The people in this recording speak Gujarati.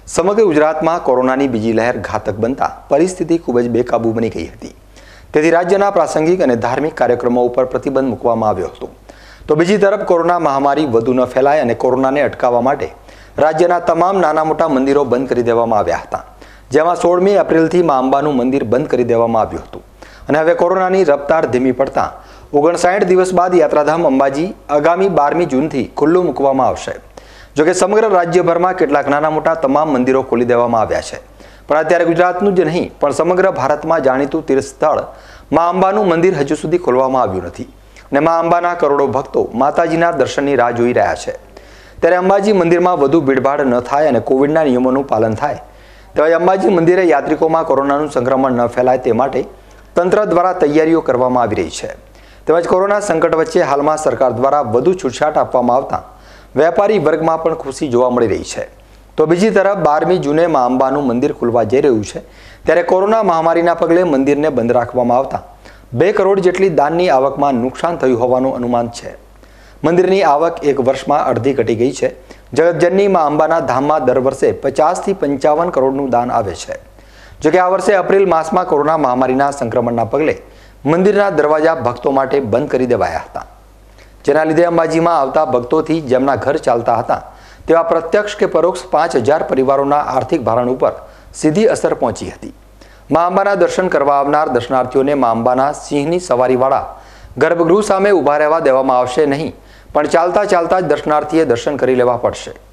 સમગ્ર ગુજરાતમાં કોરોનાની બીજી લહેર ઘાતક બનતા પરિસ્થિતિ ખૂબ જ બેકાબૂ બની ગઈ હતી। તેથી રાજ્યના પ્રાસંગિક અને ધાર્મિક કાર્યક્રમો ઉપર પ્રતિબંધ મૂકવામાં આવ્યો હતો। તો બીજી તરફ કોરોના મહામારી વધુ ન ફેલાય અને કોરોનાને અટકાવવા માટે રાજ્યના તમામ નાના મોટા મંદિરો બંધ કરી દેવામાં આવ્યા હતા, જેમાં 16મી એપ્રિલથી મા અંબાનું મંદિર બંધ કરી દેવામાં આવ્યું હતું અને હવે કોરોનાની રફતાર ધીમી પડતા 59 દિવસ બાદ યાત્રાધામ અંબાજી આગામી 12મી જૂનથી ખુલ્લું મૂકવામાં આવશે। જોકે સમગ્ર રાજ્યભરમાં કેટલાક નાના મોટા તમામ મંદિરો ખોલી દેવામાં આવ્યા છે, પણ અત્યારે ગુજરાતનું જ નહીં પણ સમગ્ર ભારતમાં જાણીતું તીર્થસ્થળ મા અંબાનું મંદિર હજુ સુધી ખોલવામાં આવ્યું નથી અને મા અંબાના કરોડો ભક્તો માતાજીના દર્શનની રાહ જોઈ રહ્યા છે। ત્યારે અંબાજી મંદિરમાં વધુ ભીડભાડ ન થાય અને કોવિડના નિયમોનું પાલન થાય તેવા અંબાજી મંદિરે યાત્રિકોમાં કોરોનાનું સંક્રમણ ન ફેલાય તે માટે તંત્ર દ્વારા તૈયારીઓ કરવામાં આવી રહી છે। તેમજ કોરોના સંકટ વચ્ચે હાલમાં સરકાર દ્વારા વધુ છૂટછાટ આપવામાં આવતા વેપારી વર્ગમાં પણ ખુશી જોવા મળી રહી છે। તો બીજી તરફ 12મી જૂને મા અંબાનું મંદિર ખુલવા જઈ રહ્યું છે, ત્યારે કોરોના મહામારીના પગલે મંદિરને બંધ રાખવામાં આવતા 2 કરોડ જેટલી દાનની આવકમાં નુકસાન થયું હોવાનું અનુમાન છે। મંદિરની આવક એક વર્ષમાં અડધી ઘટી ગઈ છે। જગતજનની મા અંબાના ધામમાં દર વર્ષે 50 થી 55 કરોડનું દાન આવે છે। જોકે આ વર્ષે એપ્રિલ માસમાં કોરોના મહામારીના સંક્રમણના પગલે મંદિરના દરવાજા ભક્તો માટે બંધ કરી દેવાયા હતા, જેના લીધે અંબાજીમાં આવતા ભક્તોથી જેમના ઘર ચાલતા હતા તેવા પ્રત્યક્ષ કે પરોક્ષ 5000 પરિવારોના આર્થિક ભારણ ઉપર સીધી અસર પહોંચી હતી। મા અંબાના દર્શન કરવા આવનાર દર્શનાર્થીઓને મા અંબાના સિંહની સવારીવાળા ગર્ભગૃહ સામે ઊભા રહેવા દેવામાં આવશે નહીં, પણ ચાલતા ચાલતા જ દર્શનાર્થીએ દર્શન કરી લેવા પડશે।